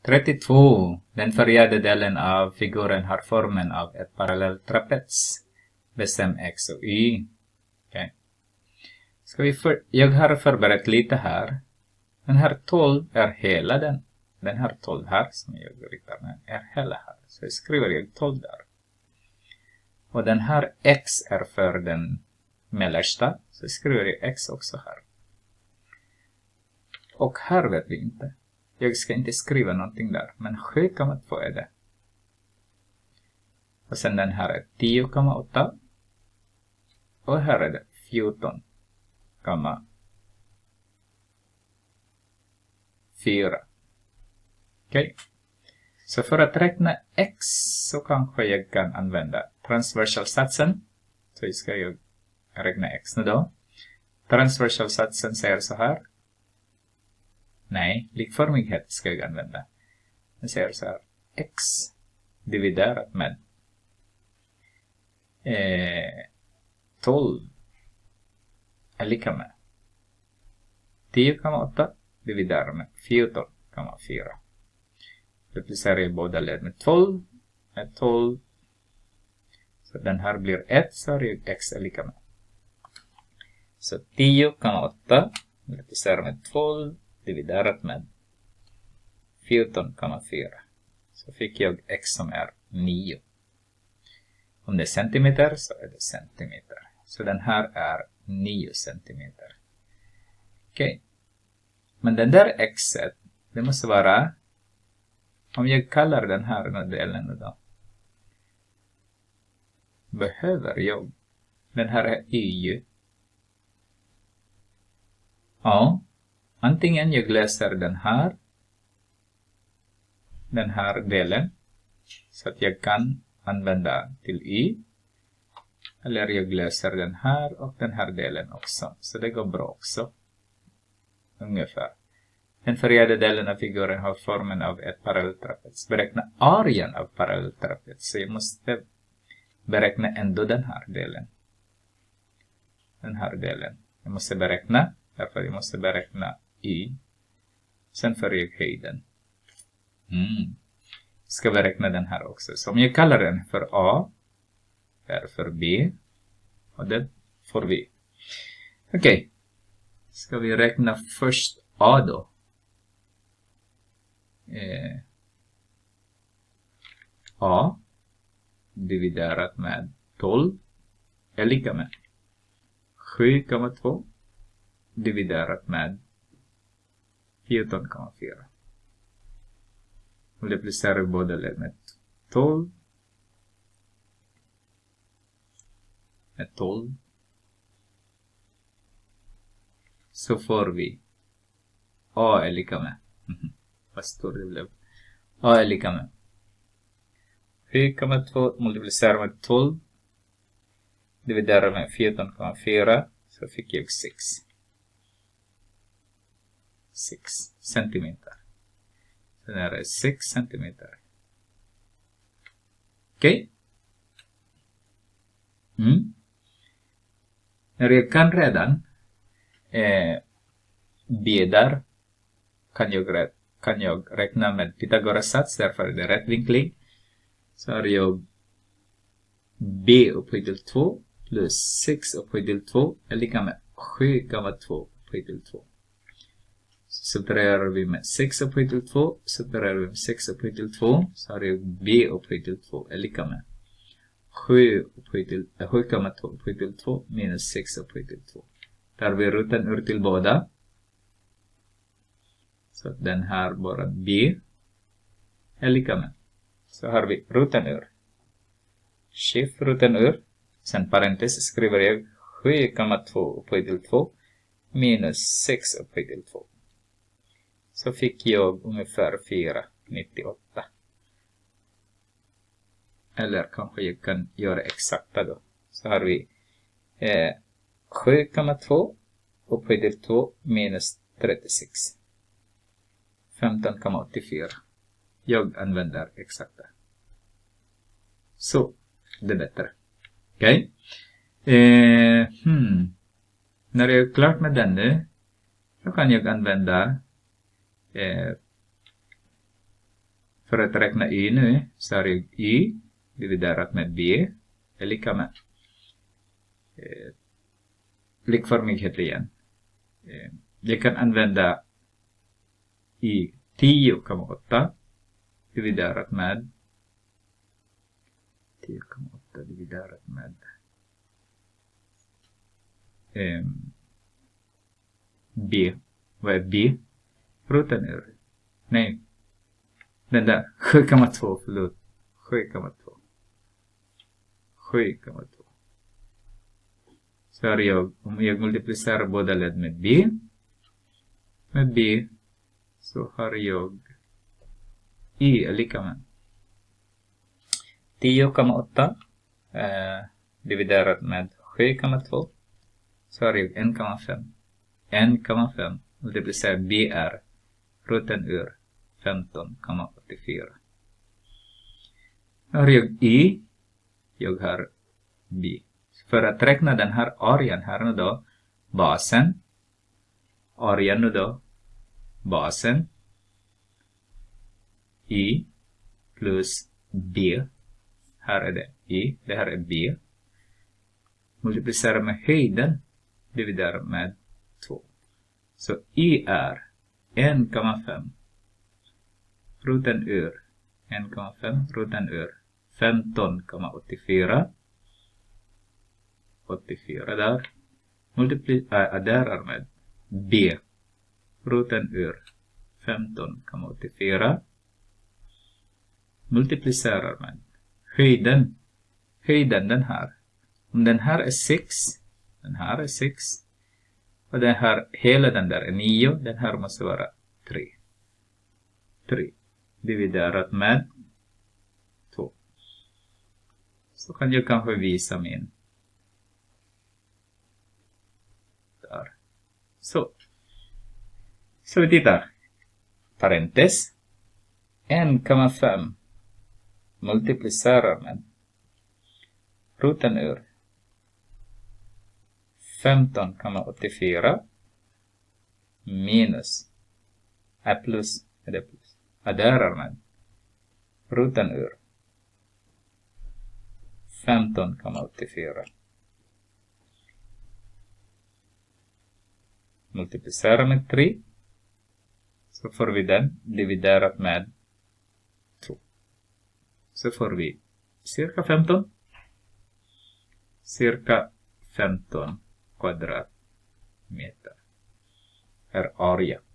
32. Den färgade delen av figuren har formen av ett parallellt trapets. Bestäm x och y. Okay. Jag har förberett lite här. Den här 12 är hela den. Den här 12 här som jag riktar med är hela här. Så jag skriver jag 12 där. Och den här x är för den mellersta. Så jag skriver jag x också här. Och här vet vi inte. Jag ska inte skriva någonting där. Men 7,2 är det. Och sen den här är 10,8. Och här är det 14,4. Okej. Så för att räkna x så kanske jag kan använda transversalsatsen. Så ska jag räkna x nu då. Transversalsatsen säger så här. Nej, likformighet ska jag använda. Den säger så här. X dividerat med 12 är lika med 10,8 dividerat med 14,4. Duplicerar jag båda led med 12. Med 12. Så den här blir 1 så är ju x är lika med. Så 10,8 duplicerar med 12 dividerat med 14,4. Så fick jag x som är 9. Om det är centimeter så är det centimeter. Så den här är 9 centimeter. Okej. Men den där xet, det måste vara, om jag kallar den här delen då. Behöver jag. Den här är y. Ja. Antingen jag läser den här delen. Så att jag kan använda till y. Eller jag läser den här och den här delen också. Så det går bra också. Ungefär. Den färgade delen av figuren har formen av ett parallellt trapets. Beräkna arean av parallellt trapets. Så jag måste beräkna ändå den här delen. Den här delen. Jag måste beräkna. Därför jag måste beräkna y. Sen för jag höjden. Ska beräkna den här också. Så om jag kallar den för a. Det är för b. Och det får vi. Okej. Ska vi räkna först a då. A dividerat med 12 är lika med 7,2 dividerat med 14,4. Multiplicerar båda led med 12. Med 12. Så får vi a är lika med. Vad stor det blev. A är lika med 7,2 multiplicerar med 12. Dividerar med 14,4. Så fick jag 6 centimeter. Så det är 6 centimeter. Okej. När jag kan redan b där kan jag räkna med Pythagoras sats, därför är det rättvinklig. Så har jag b upphöjt till 2 plus 6 upphöjt till 2 är lika med 7,2 upphöjt till 2. Subtraherar vi med 6 upphöjt till 2, subtraherar vi med 6 upphöjt till 2, så har jag b upphöjt till 2 är lika med 7,2 upphöjt till 2 minus 6 upphöjt till 2. Tar vi roten ur till båda. Så den här bara b är lika med. Så har vi roten ur. Skift roten ur. Sen parentes skriver jag 7,2 upphöjt till 2 minus 6 upphöjt till 2. Så fick jag ungefär 4,98. Eller kanske jag kan göra exakta då. Så har vi 7,2 upphöjt till 2 minus 36. 15,84. Jag använder exakta. Så, det är bättre. Okej. När jag är klart med den nu, så kan jag använda att räkna y nu så har jag y dividerat med b är lika med likformighet igen. Jag kan använda y 10,8 dividerat med 10,8 dividerat med b. Vad är b? Roten ur. Nej. Den där. 7,2. Förlåt. 7,2. 7,2. Så har jag, om jag multiplicerar båda led med b så har jag y är lika med 10,8 dividerat med 7,2 så har jag 1,5. 1,5 multiplicerar b är roten ur 15,84. Har jag y, jag har b. För att räkna den här arean här nu då, basen, arean nu då, basen, y plus b, här är det y, det här är b, multiplicera med höjden, dividera med 2. Så y är 1,5 roten ur 1,5 roten ur 15,84 84 där adderar med b roten ur 15,84 multiplicerar med höjden den här. Om den här är 6, den här är 6 och den här, hela den där är 9, den här måste vara 3 dividerat med 2. Så kan jag kanske visa min där. Så vi tittar. Parentes 1,5 multiplicerar med roten ur 15,84 minus plus adderar med roten ur 15,84 multiplicera med 3 så får vi den dividerat med 2. Så får vi cirka 15 kvadratmeter är area.